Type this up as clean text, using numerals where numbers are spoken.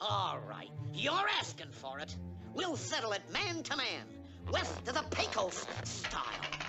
All right, you're asking for it. We'll settle it man to man, west of the Pecos style.